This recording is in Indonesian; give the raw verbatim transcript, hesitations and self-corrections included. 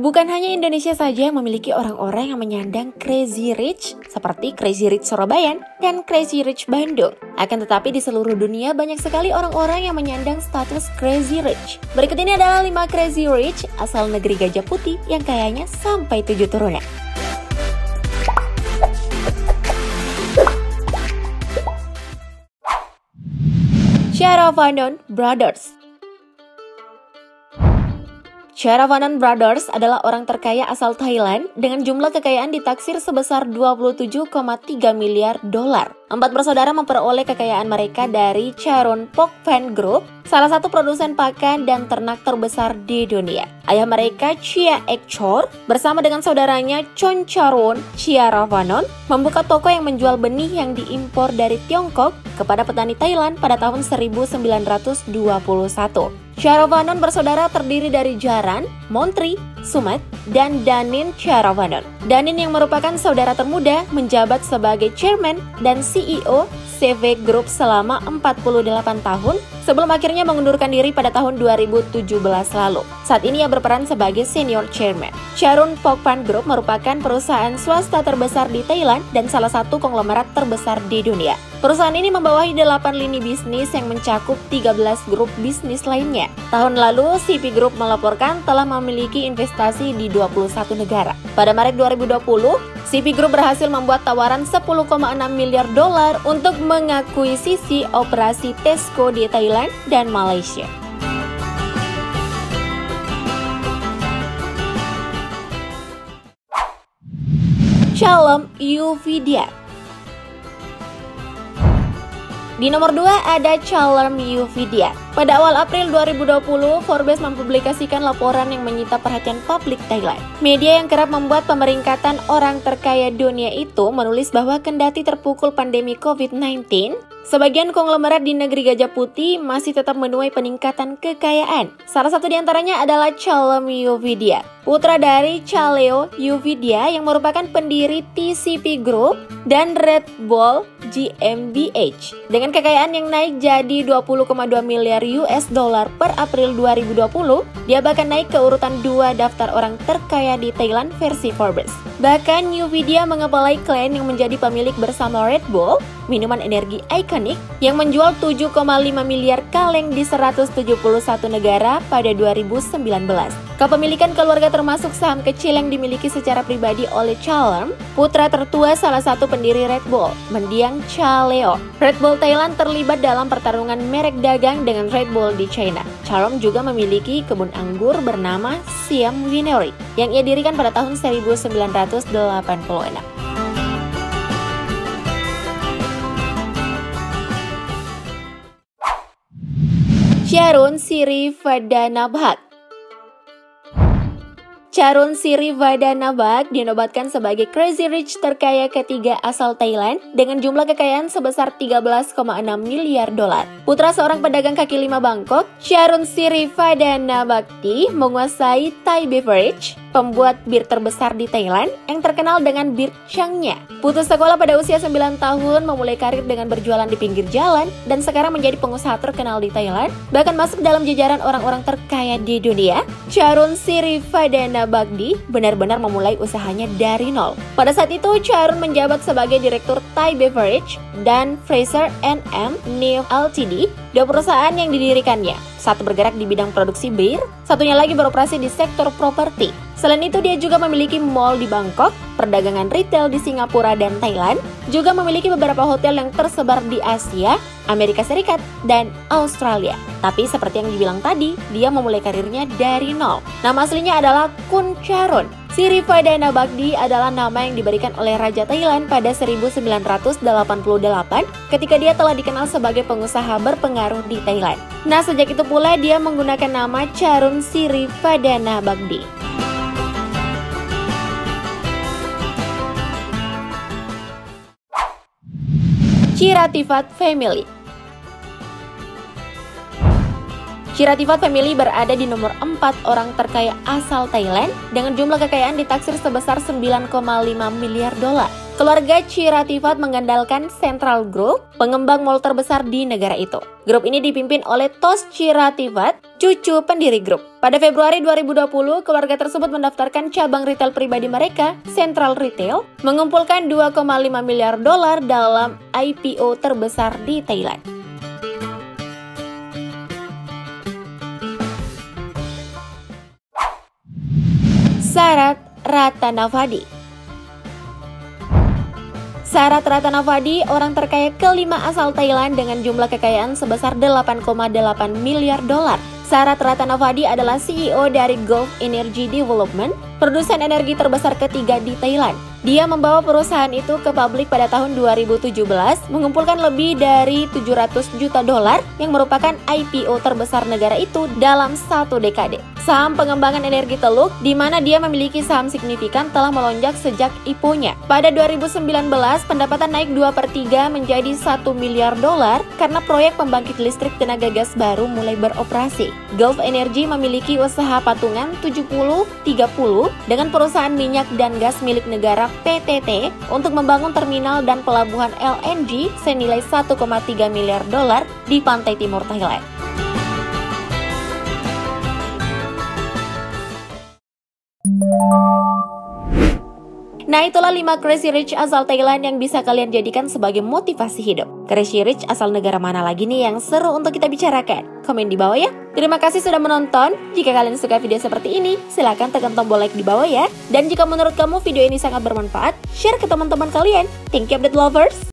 Bukan hanya Indonesia saja yang memiliki orang-orang yang menyandang Crazy Rich seperti Crazy Rich Surabaya dan Crazy Rich Bandung. Akan tetapi di seluruh dunia banyak sekali orang-orang yang menyandang status Crazy Rich. Berikut ini adalah lima Crazy Rich asal negeri Gajah Putih yang kayanya sampai tujuh turunan. Cheravanont Brothers. Cheravanont Brothers adalah orang terkaya asal Thailand dengan jumlah kekayaan ditaksir sebesar dua puluh tujuh koma tiga miliar dolar. Empat bersaudara memperoleh kekayaan mereka dari Charoen-Pokphand Group, salah satu produsen pakan dan ternak terbesar di dunia. Ayah mereka, Chia Ek Chor, bersama dengan saudaranya Choncharoen Cheravanont, membuka toko yang menjual benih yang diimpor dari Tiongkok kepada petani Thailand pada tahun seribu sembilan ratus dua puluh satu. Cheravanont bersaudara terdiri dari Jaran, Montri, Sumet, dan Danin Cheravanont. Danin yang merupakan saudara termuda menjabat sebagai chairman dan C E O C V Group selama empat puluh delapan tahun sebelum akhirnya mengundurkan diri pada tahun dua ribu tujuh belas lalu. Saat ini ia berperan sebagai senior chairman. Charoen-Pokphand Group merupakan perusahaan swasta terbesar di Thailand dan salah satu konglomerat terbesar di dunia. Perusahaan ini membawahi delapan lini bisnis yang mencakup tiga belas grup bisnis lainnya. Tahun lalu, C P Group melaporkan telah memiliki investasi di dua puluh satu negara. Pada Maret dua ribu dua puluh, C P Group berhasil membuat tawaran sepuluh koma enam miliar dolar untuk mengakuisisi operasi Tesco di Thailand dan Malaysia. Chalem Youvidia. Di nomor dua ada Chalem Youvidia. Pada awal April dua ribu dua puluh, Forbes mempublikasikan laporan yang menyita perhatian publik Thailand. Media yang kerap membuat pemeringkatan orang terkaya dunia itu menulis bahwa kendati terpukul pandemi covid sembilan belas, sebagian konglomerat di negeri Gajah Putih masih tetap menuai peningkatan kekayaan. Salah satu di antaranya adalah Chalem Youvidia, putra dari Chaleo Youvidia yang merupakan pendiri T C P Group dan Red Bull G M B H. Dengan kekayaan yang naik jadi dua puluh koma dua miliar U S dollar per April dua ribu dua puluh, dia bahkan naik ke urutan dua daftar orang terkaya di Thailand versi Forbes. Bahkan Youvidia mengepalai klan yang menjadi pemilik bersama Red Bull, minuman energi ikonik yang menjual tujuh koma lima miliar kaleng di seratus tujuh puluh satu negara pada dua ribu sembilan belas. Kepemilikan keluarga termasuk saham kecil yang dimiliki secara pribadi oleh Chalem, putra tertua salah satu pendiri Red Bull, mendiang Chaleo. Red Bull Thailand terlibat dalam pertarungan merek dagang dengan Red Bull di China. Chalem juga memiliki kebun anggur bernama Siam Winery yang ia dirikan pada tahun seribu sembilan ratus delapan puluh enam. Charoen Sirivadhanabhak. Charoen Sirivadhanabhak dinobatkan sebagai Crazy Rich terkaya ketiga asal Thailand dengan jumlah kekayaan sebesar tiga belas koma enam miliar dolar. Putra seorang pedagang kaki lima Bangkok, Charoen Sirivadhanabhak menguasai Thai Beverage, pembuat bir terbesar di Thailand yang terkenal dengan bir Changnya. Putus sekolah pada usia sembilan tahun, memulai karir dengan berjualan di pinggir jalan dan sekarang menjadi pengusaha terkenal di Thailand, bahkan masuk dalam jajaran orang-orang terkaya di dunia. Charoen Sirivadhanabhak benar-benar memulai usahanya dari nol. Pada saat itu, Charoen menjabat sebagai direktur Thai Beverage dan Fraser and M Neve Ltd, dua perusahaan yang didirikannya. Satu bergerak di bidang produksi bir, satunya lagi beroperasi di sektor properti. Selain itu, dia juga memiliki mall di Bangkok, perdagangan retail di Singapura dan Thailand, juga memiliki beberapa hotel yang tersebar di Asia, Amerika Serikat, dan Australia. Tapi seperti yang dibilang tadi, dia memulai karirnya dari nol. Nama aslinya adalah Kun Charoen. Sirivadhanabhak adalah nama yang diberikan oleh Raja Thailand pada seribu sembilan ratus delapan puluh delapan ketika dia telah dikenal sebagai pengusaha berpengaruh di Thailand. Nah, sejak itu pula dia menggunakan nama Charoen Sirivadhanabhak. Chiratifat Family. Chiratifat Family berada di nomor empat orang terkaya asal Thailand dengan jumlah kekayaan ditaksir sebesar sembilan koma lima miliar dolar. Keluarga Chiratifat mengandalkan Central Group, pengembang mall terbesar di negara itu. Grup ini dipimpin oleh Tos Chiratifat, cucu pendiri grup. Pada Februari dua ribu dua puluh, keluarga tersebut mendaftarkan cabang retail pribadi mereka, Central Retail, mengumpulkan dua koma lima miliar dolar dalam I P O terbesar di Thailand. Sarat Ratanavadi. Sarat Ratanavadi, orang terkaya kelima asal Thailand dengan jumlah kekayaan sebesar delapan koma delapan miliar dolar. Sarat Ratanavadi adalah C E O dari Gulf Energy Development, produsen energi terbesar ketiga di Thailand. Dia membawa perusahaan itu ke publik pada tahun dua ribu tujuh belas, mengumpulkan lebih dari tujuh ratus juta dolar yang merupakan I P O terbesar negara itu dalam satu dekade. Saham pengembangan energi Teluk, di mana dia memiliki saham signifikan, telah melonjak sejak I P O-nya. Pada dua ribu sembilan belas, pendapatan naik dua per tiga menjadi satu miliar dolar karena proyek pembangkit listrik tenaga gas baru mulai beroperasi. Gulf Energy memiliki usaha patungan tujuh puluh tiga puluh dengan perusahaan minyak dan gas milik negara P T T untuk membangun terminal dan pelabuhan L N G senilai satu koma tiga miliar dolar di pantai timur Thailand. Nah, itulah lima Crazy Rich asal Thailand yang bisa kalian jadikan sebagai motivasi hidup. Crazy Rich asal negara mana lagi nih yang seru untuk kita bicarakan? Komen di bawah ya. Terima kasih sudah menonton. Jika kalian suka video seperti ini, silahkan tekan tombol like di bawah ya. Dan jika menurut kamu video ini sangat bermanfaat, share ke teman-teman kalian. Thank you update lovers.